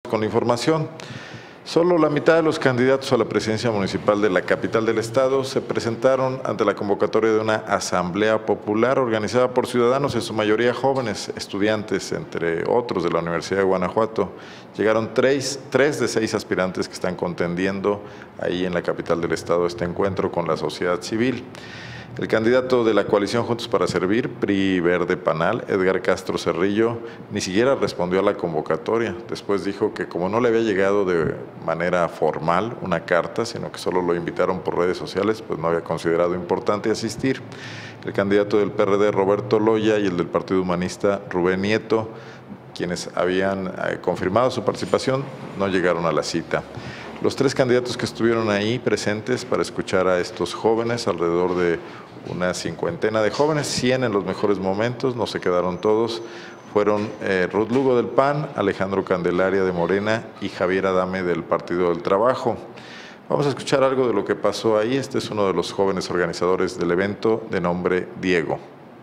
con la información. Solo la mitad de los candidatos a la presidencia municipal de la capital del estado se presentaron ante la convocatoria de una asamblea popular organizada por ciudadanos, en su mayoría jóvenes, estudiantes, entre otros de la Universidad de Guanajuato. Llegaron tres de 6 aspirantes que están contendiendo ahí en la capital del estado este encuentro con la sociedad civil. El candidato de la coalición Juntos para Servir, PRI Verde Panal, Edgar Castro Cerrillo, ni siquiera respondió a la convocatoria. Después dijo que como no le había llegado de manera formal una carta, sino que solo lo invitaron por redes sociales, pues no había considerado importante asistir. El candidato del PRD, Roberto Loya, y el del Partido Humanista, Rubén Nieto, quienes habían confirmado su participación, no llegaron a la cita. Los 3 candidatos que estuvieron ahí presentes para escuchar a estos jóvenes, alrededor de una 50 de jóvenes, 100 en los mejores momentos, no se quedaron todos, fueron Ruth Lugo del PAN, Alejandro Candelaria de Morena y Javier Adame del Partido del Trabajo. Vamos a escuchar algo de lo que pasó ahí. Este es uno de los jóvenes organizadores del evento, de nombre Diego.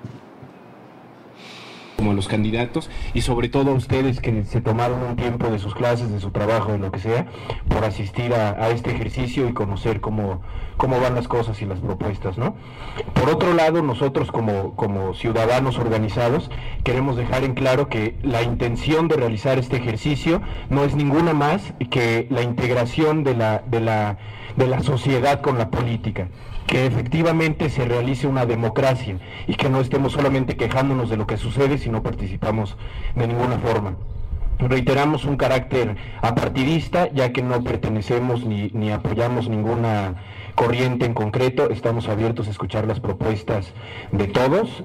Como los candidatos y sobre todo a ustedes que se tomaron un tiempo de sus clases, de su trabajo, de lo que sea, por asistir a este ejercicio y conocer cómo van las cosas y las propuestas, ¿no? Por otro lado, nosotros como ciudadanos organizados queremos dejar en claro que la intención de realizar este ejercicio no es ninguna más que la integración de la sociedad con la política, que efectivamente se realice una democracia y que no estemos solamente quejándonos de lo que sucede, sino participamos de ninguna forma. Reiteramos un carácter apartidista, ya que no pertenecemos ni apoyamos ninguna corriente en concreto, estamos abiertos a escuchar las propuestas de todos.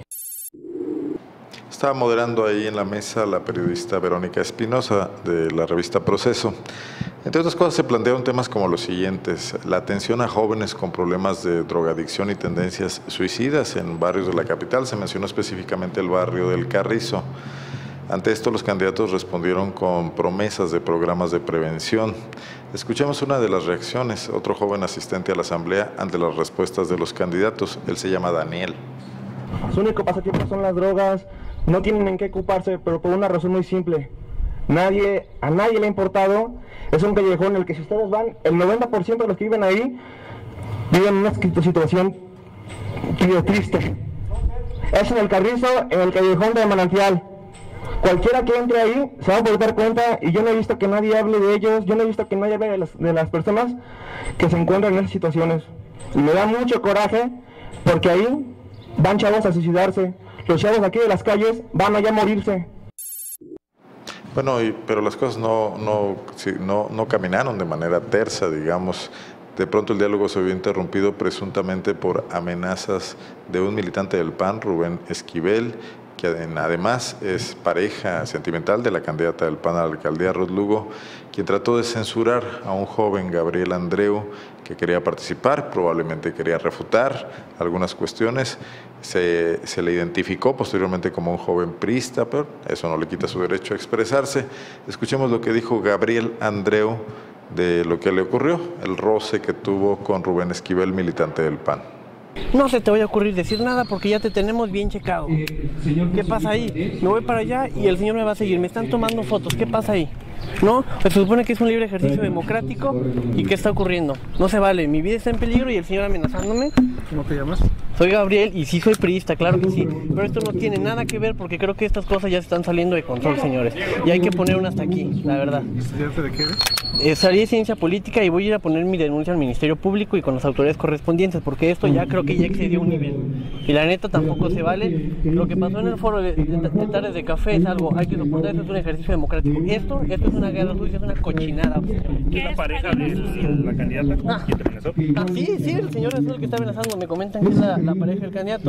Estaba moderando ahí en la mesa la periodista Verónica Espinosa de la revista Proceso. Entre otras cosas se plantearon temas como los siguientes: la atención a jóvenes con problemas de drogadicción y tendencias suicidas en barrios de la capital. Se mencionó específicamente el barrio del Carrizo. Ante esto los candidatos respondieron con promesas de programas de prevención. Escuchemos una de las reacciones, otro joven asistente a la asamblea ante las respuestas de los candidatos. Él se llama Daniel. Su único pasatiempo son las drogas, no tienen en qué ocuparse, pero por una razón muy simple. A nadie le ha importado. Es un callejón en el que si ustedes van, el 90% de los que viven ahí viven en una situación triste. Es en el Carrizo, en el callejón de Manantial. Cualquiera que entre ahí se va a poder dar cuenta, y yo no he visto que nadie hable de ellos, yo no he visto que nadie hable de las personas que se encuentran en esas situaciones. Y me da mucho coraje porque ahí van chavos a suicidarse. Los chavos aquí de las calles van allá a morirse. Bueno, pero las cosas no caminaron de manera tersa, digamos. De pronto el diálogo se vio interrumpido presuntamente por amenazas de un militante del PAN, Rubén Esquivel, que además es pareja sentimental de la candidata del PAN a la alcaldía, Ruth Lugo, quien trató de censurar a un joven, Gabriel Andreu, que quería participar, probablemente quería refutar algunas cuestiones. Se le identificó posteriormente como un joven priista, pero eso no le quita su derecho a expresarse. Escuchemos lo que dijo Gabriel Andreu de lo que le ocurrió, el roce que tuvo con Rubén Esquivel, militante del PAN. No se te vaya a ocurrir decir nada porque ya te tenemos bien checado. ¿Qué pasa ahí? Me voy para allá y el señor me va a seguir. Me están tomando fotos. ¿Qué pasa ahí? ¿No? Pues se supone que es un libre ejercicio democrático. ¿Y qué está ocurriendo? No se vale. Mi vida está en peligro y el señor amenazándome. ¿Cómo te llamas? Soy Gabriel y sí soy priista, claro que sí. Pero esto no tiene nada que ver porque creo que estas cosas ya se están saliendo de control, señores. Y hay que poner una hasta aquí, la verdad. ¿Estudiante de qué eres? Salí de Ciencia Política y voy a ir a poner mi denuncia al Ministerio Público y con las autoridades correspondientes, porque esto ya creo que ya excedió un nivel. Y la neta tampoco se vale. Lo que pasó en el foro de tardes de café es algo, hay que soportar, esto es un ejercicio democrático. Esto es una guerra sucia, es una cochinada. ¿Es la pareja de la candidata? ¿Quién te amenazó? Sí, el señor es el que está amenazando, me comentan que es la pareja del candidato.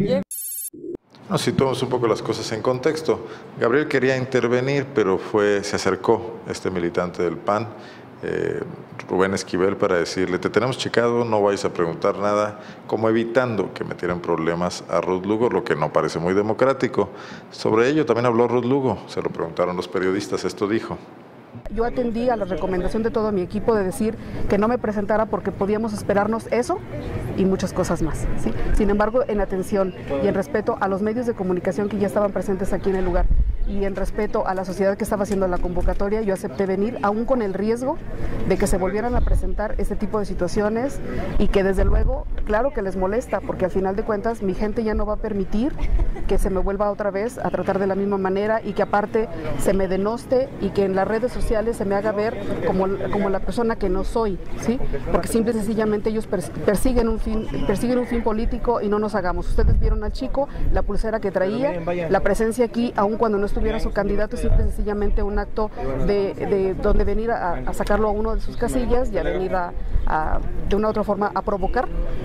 Nos situamos un poco las cosas en contexto. Gabriel quería intervenir, pero se acercó este militante del PAN, Rubén Esquivel, para decirle: te tenemos checado, no vais a preguntar nada, como evitando que metieran problemas a Ruth Lugo, lo que no parece muy democrático. Sobre ello también habló Ruth Lugo, se lo preguntaron los periodistas, esto dijo. Yo atendí a la recomendación de todo mi equipo de decir que no me presentara porque podíamos esperarnos eso y muchas cosas más, ¿sí? Sin embargo, en atención y en respeto a los medios de comunicación que ya estaban presentes aquí en el lugar, y en respeto a la sociedad que estaba haciendo la convocatoria, yo acepté venir, aún con el riesgo de que se volvieran a presentar este tipo de situaciones y que desde luego, claro que les molesta, porque al final de cuentas mi gente ya no va a permitir que se me vuelva otra vez a tratar de la misma manera y que aparte se me denoste y que en las redes sociales se me haga ver como la persona que no soy, ¿sí? Porque simple y sencillamente ellos persiguen un fin político y no nos hagamos. Ustedes vieron al chico, la pulsera que traía, la presencia aquí, aun cuando no estuviera su candidato, es simple y sencillamente un acto de donde venir a sacarlo a uno de sus casillas y a venir de una u otra forma a provocar